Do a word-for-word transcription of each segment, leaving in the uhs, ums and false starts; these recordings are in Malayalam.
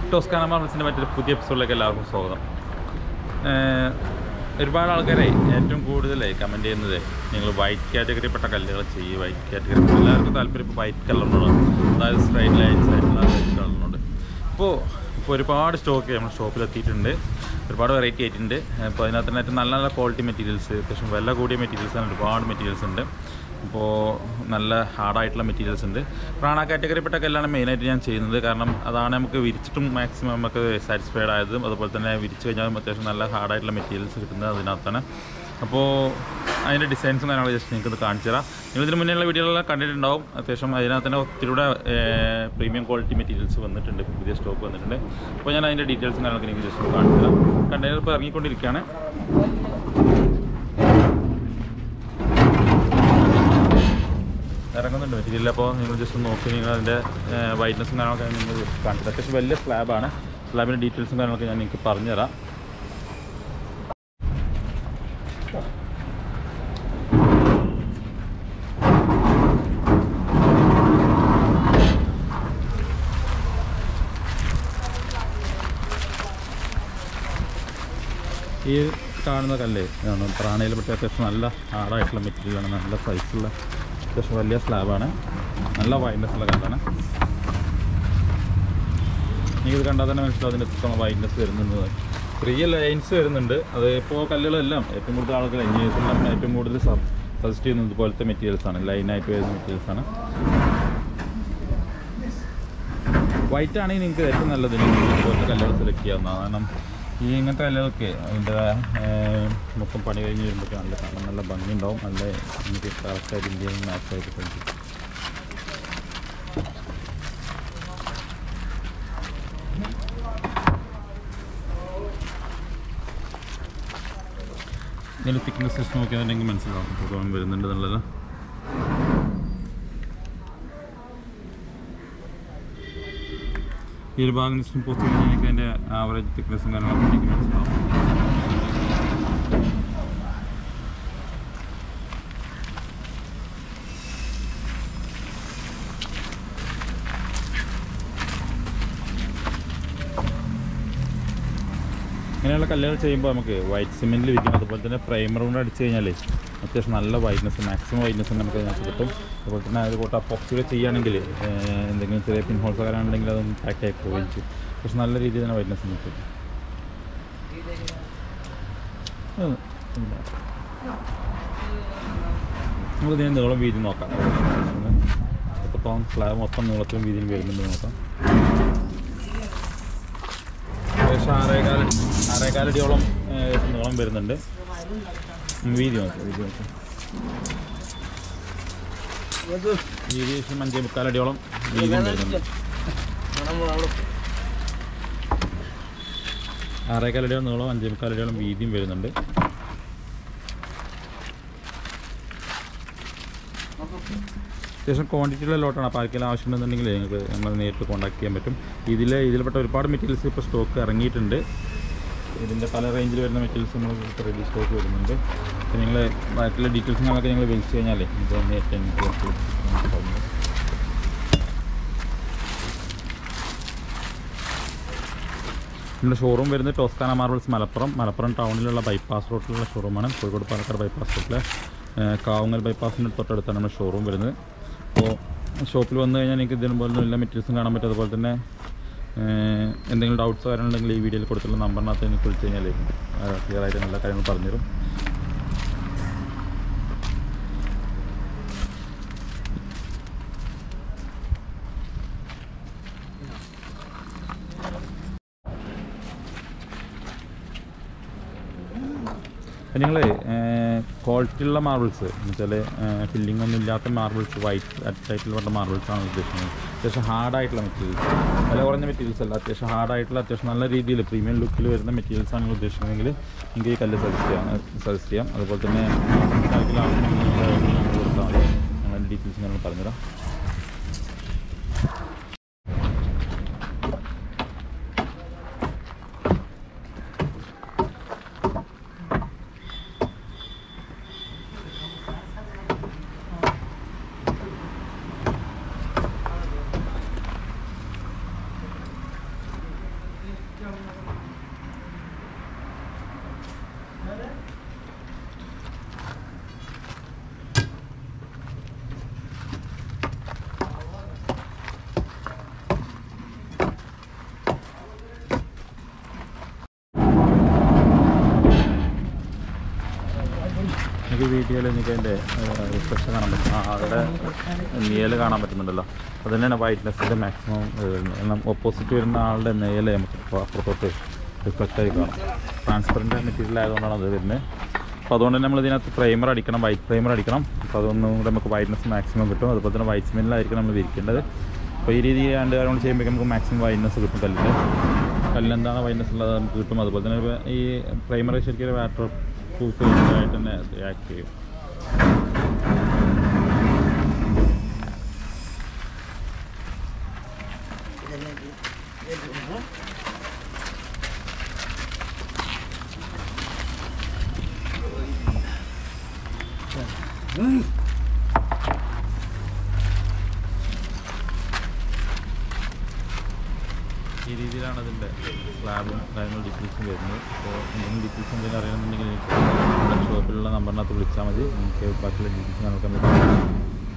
ടോസ്കാന മാർബിൾസിൻ്റെ മറ്റൊരു പുതിയ എപ്പിസോഡിലേക്ക് എല്ലാവർക്കും സ്വാഗതം. ഒരുപാട് ആൾക്കാരെ ഏറ്റവും കൂടുതൽ കമൻറ്റ് ചെയ്യുന്നത് നിങ്ങൾ വൈറ്റ് കാറ്റഗറിപ്പെട്ട കല്ലുകൾ ചെയ്യുക. വൈറ്റ് കാറ്റഗറി എല്ലാവർക്കും താല്പര്യം ഇപ്പോൾ വൈറ്റ് കളറിനോട്, അതായത് സ്ട്രൈറ്റ് ലൈൻസ് ആയിട്ടുള്ള വൈറ്റ് കളറിനോട്. ഇപ്പോൾ ഇപ്പോൾ ഒരുപാട് സ്റ്റോക്ക് നമ്മുടെ ഷോപ്പിലെത്തിയിട്ടുണ്ട്, ഒരുപാട് വെറൈറ്റി ആയിട്ടുണ്ട്. അപ്പോൾ അതിനകത്ത് തന്നെ ഏറ്റവും നല്ല നല്ല ക്വാളിറ്റി മെറ്റീരിയൽസ്, അത്യാവശ്യം വില കൂടിയ മെറ്റീരിയൽസാണ്, ഒരുപാട് മെറ്റീരിയൽസ് ഉണ്ട്. ഇപ്പോൾ നല്ല ഹാർഡായിട്ടുള്ള മെറ്റീരിയൽസ് ഉണ്ട്. പ്രാണ കാറ്റഗറിപ്പെട്ട കല്ലാണ് മെയിനായിട്ട് ഞാൻ ചെയ്യുന്നത്. കാരണം അതാണ് നമുക്ക് വിരിച്ചിട്ടും മാക്സിമം നമുക്ക് സാറ്റിസ്ഫൈഡ് ആയതും, അതുപോലെ തന്നെ വിരിച്ച് കഴിഞ്ഞാലും അത്യാവശ്യം നല്ല ഹാർഡായിട്ടുള്ള മെറ്റീരിയൽസ് കിട്ടുന്നത് അതിനകത്താണ്. അപ്പോൾ അതിൻ്റെ ഡിസൈൻസും കാര്യങ്ങളും ജസ്റ്റ് നിങ്ങൾക്കത് കാണിച്ചു തരാം. നിങ്ങൾ ഇതിന് മുന്നേയുള്ള വീഡിയോകളെല്ലാം കണ്ടിട്ടുണ്ടാവും. അത്യാവശ്യം അതിനകത്ത് തന്നെ ഒത്തിരിയുടെ പ്രീമിയം ക്വാളിറ്റി മെറ്റീരിയൽസ് വന്നിട്ടുണ്ട്, പുതിയ സ്റ്റോക്ക് വന്നിട്ടുണ്ട്. അപ്പോൾ ഞാൻ അതിൻ്റെ ഡീറ്റെയിൽസും കാര്യങ്ങളൊക്കെ നിങ്ങൾക്ക് ജസ്റ്റ് കാണിച്ചു തരാം. കണ്ടെയ്നർ ഇപ്പോൾ ഇറങ്ങിക്കൊണ്ടിരിക്കുകയാണ്. ഇറങ്ങുന്നുണ്ട് മെറ്റീരിയൽ. അപ്പോൾ നിങ്ങൾ ജസ്റ്റ് നോക്കി നിങ്ങൾ അതിൻ്റെ വൈറ്റ്നസ്സും കാര്യങ്ങളൊക്കെ നിങ്ങൾ കാണിച്ചത്. അത്യാവശ്യം വലിയ സ്ലാബാണ്. സ്ലാബിൻ്റെ ഡീറ്റെയിൽസും കാര്യങ്ങളൊക്കെ ഞാൻ നിങ്ങൾക്ക് പറഞ്ഞുതരാം. ഈ കാണുന്ന കല്ലേ ആണ് പ്രാണയിൽ പെട്ട അത്യാവശ്യം നല്ല ഹാർഡായിട്ടുള്ള മെറ്റീരിയലാണ്, നല്ല സൈസുള്ള അത്യാവശ്യം വലിയ സ്ലാബാണ്, നല്ല വൈറ്റ്നസ് ഉള്ള കല്ലാണ്. എനിക്കിത് കണ്ടാൽ തന്നെ മനസ്സിലാവും അതിന് എത്ര വൈറ്റ്നസ് വരുന്നത്. ചെറിയ ലൈൻസ് വരുന്നുണ്ട്. അത് ഇപ്പോൾ കല്ലുകളെല്ലാം ഏറ്റവും കൂടുതൽ ആളുകൾ എൻജിനീയേഴ്സെല്ലാം ഏറ്റവും കൂടുതൽ സജസ്റ്റ് ചെയ്യുന്നത് ഇതുപോലത്തെ മെറ്റീരിയൽസാണ്, ലൈനായിട്ട് വരുന്ന മെറ്റീരിയൽസാണ്. വൈറ്റ് ആണെങ്കിൽ നിങ്ങൾക്ക് ഏറ്റവും നല്ലത് ഇതുപോലത്തെ കല്ലുകൾ സെലക്ട് ചെയ്യാവുന്നതാണ്. കാരണം ഈ ഇങ്ങനത്തെ കല്ലുകൾക്ക് അതിൻ്റെ മൊത്തം പണി കഴിഞ്ഞ് വരുമ്പോഴേക്കും നല്ല കാണാൻ നല്ല ഭംഗി ഉണ്ടാവും, നല്ല നമുക്ക് കറക്റ്റായിട്ട് ഇന്ത്യയിൽ മാച്ചായിട്ട് കഴിക്കും. ഇതിൻ്റെ തിക്നെസ് സിസ്റ്റം നോക്കിയാൽ മനസ്സിലാവും ഇപ്പോൾ വരുന്നുണ്ട് എന്നുള്ളത്. ഈ ഒരു ഭാഗം ജസ്റ്റ് പോസ്റ്റ് കഴിഞ്ഞാൽ എനിക്ക് അതിൻ്റെ ആവറേജ് തിക്നെസ്സും കാര്യങ്ങളൊക്കെ എനിക്ക് മനസ്സിലാവും. ഇങ്ങനെയുള്ള കല്ലുകൾ ചെയ്യുമ്പോൾ നമുക്ക് വൈറ്റ് സിമെൻറ്റിൽ വിരിക്കും. അതുപോലെ തന്നെ പ്രൈമർ കൊണ്ട് അടിച്ച് കഴിഞ്ഞാൽ അത്യാവശ്യം നല്ല വൈറ്റ്നസ്, മാക്സിമം വൈറ്റ്നസ് നമുക്ക് അതിനകത്ത് കിട്ടും. അതുപോലെ തന്നെ അത് കൂട്ട അപ്പോക്സിയുടെ ചെയ്യുകയാണെങ്കിൽ എന്തെങ്കിലും ചെറിയ പിൻ ഹോൾസ് ഒക്കെ ഉണ്ടെങ്കിൽ അതൊന്നും പാക്ക് ആയി പോവുകയും ചെയ്യും. പക്ഷെ നല്ല രീതിയിൽ തന്നെ വൈറ്റ്നസ് കിട്ടും. നമുക്ക് ഇതിന് നീളം വീതി നോക്കാം. എത്രത്തോളം സ്ലാബ് മൊത്തം നീളത്തിലും വീതിയും വരുന്നുണ്ട് നോക്കാം. ഏകദേശം ആറേകാൽ ആറേകാലടിയോളം നീളം വരുന്നുണ്ട്. വീതി നോക്കാം, വീതി നോക്കാം വീതി ഏകദേശം അഞ്ചേ മുക്കാലടിയോളം വീതിയും വരുന്നുണ്ട്. ആറേകാലടിയോളം നീളം, അഞ്ചേ മുക്കാലടിയോളം വീതിയും വരുന്നുണ്ട്. അത്യാവശ്യം ക്വാണ്ടിറ്റിയുള്ള ലോട്ടാണ്. അപ്പോൾ ആർക്കെങ്കിലും ആവശ്യമുണ്ടെന്നുണ്ടെങ്കിൽ നിങ്ങൾക്ക് നമ്മൾ നേരിട്ട് കോൺടാക്ട് ചെയ്യാൻ പറ്റും. ഇതിൽ ഇതിൽപ്പെട്ട ഒരുപാട് മെറ്റീരിയൽസ് ഇപ്പോൾ സ്റ്റോക്ക് ഇറങ്ങിയിട്ടുണ്ട്. ഇതിൻ്റെ പല റേഞ്ചിൽ വരുന്ന മെറ്റീരിയൽസ് നമ്മൾ ഇപ്പോൾ റെഡി സ്റ്റോക്ക് വരുന്നുണ്ട്. അപ്പോൾ നിങ്ങൾ ബാക്കിയുള്ള ഡീറ്റെയിൽസും നമ്മളൊക്കെ നിങ്ങൾ വിളിച്ച് കഴിഞ്ഞാൽ ഇത് നേരിട്ട് എനിക്ക് പറഞ്ഞു. നമ്മുടെ ഷോറൂം വരുന്നത് ടോസ്കാന മാർബിൾസ് മലപ്പുറം മലപ്പുറം ടൗണിലുള്ള ബൈപ്പാസ് റോഡിലുള്ള ഷോറൂമാണ്. കോഴിക്കോട് പാലക്കാട് ബൈപ്പാസ് റോഡിലെ കാവുങ്ങൽ ബൈപ്പാസിൻ്റെ തൊട്ടടുത്താണ് നമ്മുടെ ഷോറൂം വരുന്നത്. അപ്പോൾ ഷോപ്പിൽ വന്നു കഴിഞ്ഞാൽ എനിക്ക് ഇതിനുപോലെ എല്ലാ മെറ്റീരിയൽസും കാണാൻ പറ്റും. അതുപോലെ തന്നെ എന്തെങ്കിലും ഡൗട്ട്സ് വരാനുണ്ടെങ്കിൽ ഈ വീഡിയോയിൽ കൊടുത്തുള്ള നമ്പറിനകത്ത് എനിക്ക് വിളിച്ച് കഴിഞ്ഞാൽ ക്ലിയർ ആയിട്ട് എല്ലാ കാര്യങ്ങളും പറഞ്ഞുതരും. അപ്പം നിങ്ങൾ ക്വാളിറ്റിയുള്ള മാർബിൾസ് എന്ന് വെച്ചാൽ ഫില്ലിംഗ് ഒന്നും ഇല്ലാത്ത മാർബിൾസ്, വൈറ്റ് ടൈപ്പിൽ പറഞ്ഞ മാർബിൾസാണ് ഉദ്ദേശിക്കുന്നത്. അത്യാവശ്യം ഹാർഡായിട്ടുള്ള മെറ്റീരിയൽസ്, വില കുറഞ്ഞ മെറ്റീരിയൽസ് അല്ല, അത്യാവശ്യം ഹാർഡായിട്ടുള്ള അത്യാവശ്യം നല്ല രീതിയിൽ പ്രീമിയം ലുക്കിൽ വരുന്ന മെറ്റീരിയൽസാണ് നിങ്ങൾ ഉദ്ദേശിക്കുന്നതെങ്കിൽ എനിക്ക് ഈ കല്ല് സജസ്റ്റ് ചെയ്യാം സജസ്റ്റ് ചെയ്യാം അതുപോലെ തന്നെ കൊടുത്താൽ മതി. ഞങ്ങളുടെ ഡീറ്റെയിൽസ് ഞാൻ പറഞ്ഞുതരാം. വീഡിയോയിൽ എനിക്ക് അതിൻ്റെ റിഫ്ലക്ഷൻ കാണാൻ പറ്റും. ആ അവിടെ നെയ്യൽ കാണാൻ പറ്റുന്നുണ്ടല്ലോ. അത് തന്നെയാണ് വൈറ്റ്നസ്സിൻ്റെ മാക്സിമം കാരണം ഓപ്പോസിറ്റ് വരുന്ന ആളുടെ നെയ്യൽ നമുക്ക് അപ്പുറത്തോട്ട് റിഫ്ലക്റ്റായി കാണാം. ട്രാൻസ്പെറൻറ്റ് മെറ്റീരിയൽ ആയതുകൊണ്ടാണ് അത് വരുന്നത്. അപ്പോൾ അതുകൊണ്ട് തന്നെ നമ്മൾ ഇതിനകത്ത് പ്രൈമർ അടിക്കണം, വൈറ്റ് പ്രൈമർ അടിക്കണം. അപ്പോൾ അതൊന്നും കൂടെ നമുക്ക് വൈറ്റ്നസ് മാക്സിമം കിട്ടും. അതുപോലെ തന്നെ വൈറ്റ് സിമെൻറ്റിലായിരിക്കും നമ്മൾ വിരിക്കേണ്ടത്. അപ്പോൾ ഈ രീതി രണ്ട് കാര്യങ്ങൾ ചെയ്യുമ്പോൾ നമുക്ക് മാക്സിമം വൈറ്റ്നസ് കിട്ടും. കല്ലിൽ കല്ലിനെന്താണ് വൈറ്റ്നസ് ഉള്ളത് നമുക്ക് കിട്ടും. അതുപോലെ തന്നെ ഈ പ്രൈമറി ശരിക്കും വാട്ടർ പ്രൂഫ് ആയിട്ട് തന്നെ ആക്ട് ചെയ്യും. ഈ രീതിയിലാണ് അതിൻ്റെ സ്ലാബും കാര്യങ്ങളും ഡീറ്റെയിൽസും വരുന്നത്. അപ്പോൾ എന്തെങ്കിലും ഡീറ്റെയിൽസ് എന്തെങ്കിലും അറിയണമെന്നുണ്ടെങ്കിൽ എനിക്ക് ഷോപ്പിലുള്ള നമ്പറിനകത്ത് വിളിച്ചാൽ മതി. എനിക്ക് ബാക്കിയുള്ള ഡീറ്റെയിൽസ് നമുക്ക് നമുക്ക്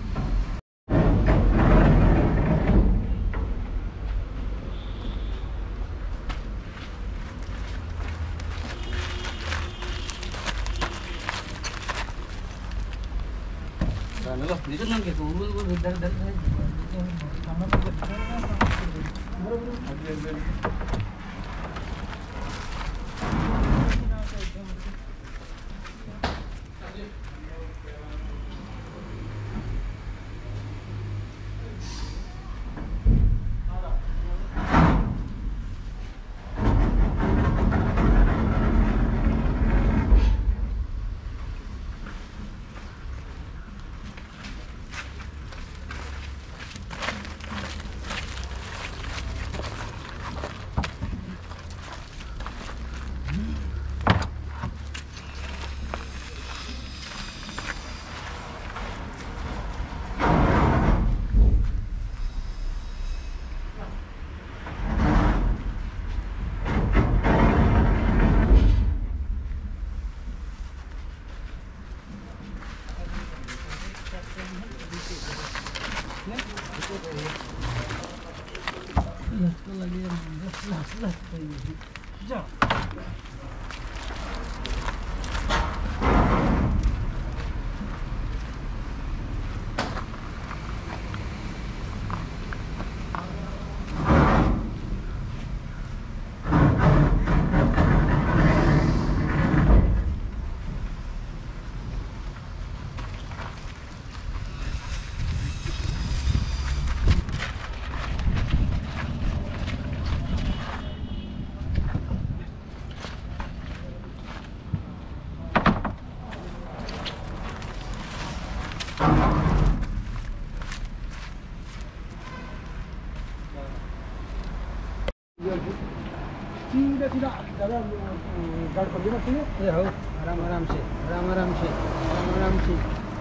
सीधा सीधा ज़्यादा गाड़ पकड़े मत ये हो आराम आराम से आराम आराम से आराम आराम से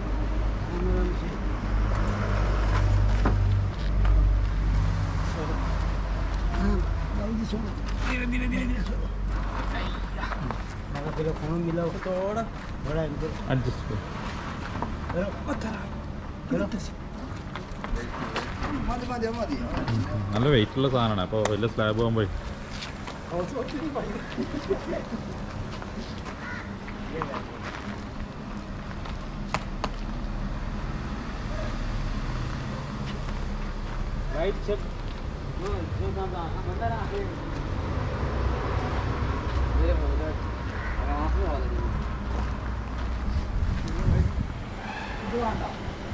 आराम आराम से हाँ जल्दी छोड़ो धीरे धीरे धीरे धीरे छोड़ो मगर फिर फोन मिला हो थोड़ा बड़ा इनको एडजस्ट करो चलो पत्थर चलो मत मत मत നല്ല വെയിറ്റുള്ള സാധനമാണ്. അപ്പോൾ വലിയ സ്ലാബ് പോകുമ്പോൾ राइट चल जो जो दादा अंदर आ गए ये हो गया आराम से हो गया जो आंदा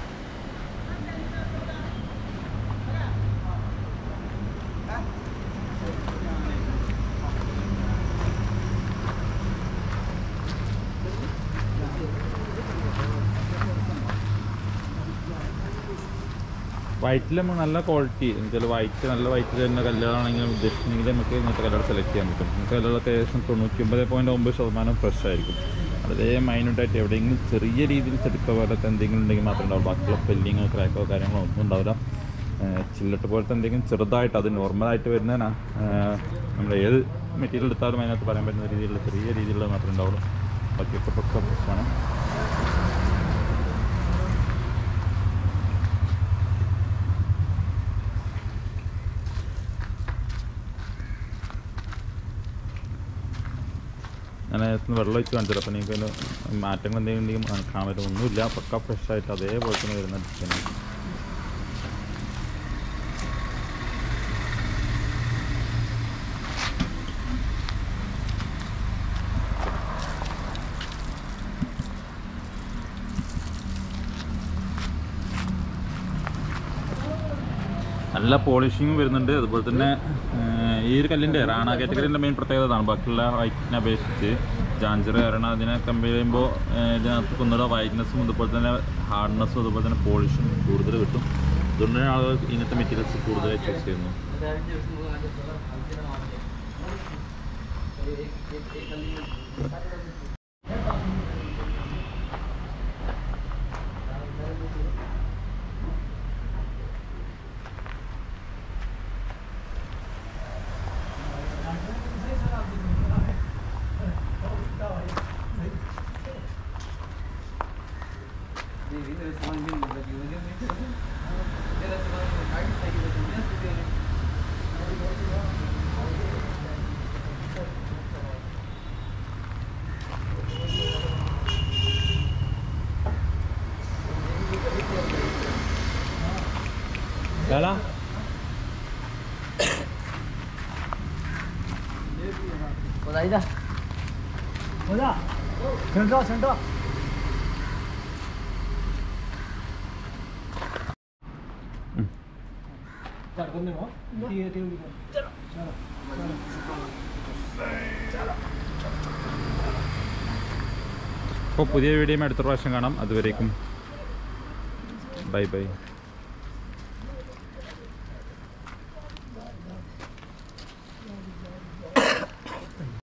വൈറ്റിൽ നമുക്ക് നല്ല ക്വാളിറ്റി എന്നുവെച്ചാൽ വൈറ്റ് നല്ല വൈറ്റിൽ തന്നെ കല്ലുകളാണെങ്കിലും ഉദ്ദേശിക്കുന്നെങ്കിൽ നമുക്ക് ഇങ്ങനത്തെ കല്ലുകൾ സെലക്ട് ചെയ്യാൻ പറ്റും. നമുക്ക് കല്ലുകളൊക്കെ ഏകദേശം തൊണ്ണൂറ്റി ഒമ്പത് പോയിൻറ്റ് ഒമ്പത് ശതമാനം ഫ്രഷ് ആയിരിക്കും. വളരെ മൈന്യൂട്ടായിട്ട് എവിടെയെങ്കിലും ചെറിയ രീതിയിൽ ചെടുക്ക പോലത്തെ എന്തെങ്കിലും ഉണ്ടെങ്കിൽ മാത്രമേ ഉണ്ടാവുള്ളൂ. ബാക്കിയുള്ള ഫെല്ലിങ്ങോ ക്രാക്കോ കാര്യങ്ങളോ ഒന്നും ഉണ്ടാവില്ല. ചില്ലട്ട് പോലത്തെ എന്തെങ്കിലും ചെറുതായിട്ട് അത് നോർമലായിട്ട് വരുന്നതിനാ നമ്മൾ ഏത് മെറ്റീരിയൽ എടുത്താലും അതിനകത്ത് പറയാൻ പറ്റുന്ന രീതിയിലുള്ള ചെറിയ രീതിയിലുള്ള മാത്രമേ ഉണ്ടാവുള്ളൂ. ബാക്കിയൊക്കെ പക്ക പ്രശ്നമാണ്. ഞാൻ വെള്ളം ഒഴിച്ച് കാണിച്ചത്. അപ്പോൾ നിങ്ങൾക്ക് അതിന് മാറ്റങ്ങൾ എന്തെങ്കിലും ഉണ്ടെങ്കിൽ കാണാൻ പറ്റും. ഒന്നുമില്ല, പക്ക ഫ്രഷായിട്ട് അതേപോലെ തന്നെ വരുന്ന ചിക്കൻ. നല്ല പോളിഷിങ്ങും വരുന്നുണ്ട്. അതുപോലെ തന്നെ ഈ ഒരു കല്ലിൻ്റെ റാണ കാറ്റഗറിൻ്റെ മെയിൻ പ്രത്യേകത അതാണ്. ബാക്കിയുള്ള വൈറ്റിനെ അപേക്ഷിച്ച് ജാഞ്ചർ കാരണം അതിനെ കമ്പയർ ചെയ്യുമ്പോൾ ഇതിനകത്ത് ഒന്നുകൂടെ വൈറ്റ്നസ്സും അതുപോലെ തന്നെ ഹാർഡ്നെസ്സും അതുപോലെ തന്നെ പോളിഷും കൂടുതൽ കിട്ടും. അതുകൊണ്ട് തന്നെ ആളുകൾ ഇങ്ങനത്തെ മെറ്റീരിയൽസ് കൂടുതലായി ചൂസ് ചെയ്യുന്നു. Lala? Hola, Ida. Hola. Senta, senta. Start करने हो? तीन तीन चलो चलो चलो. അപ്പോൾ പുതിയ വീഡിയോ അടുത്ത പ്രാവശ്യം കാണാം. അതുവരേക്കും ബൈ ബൈ.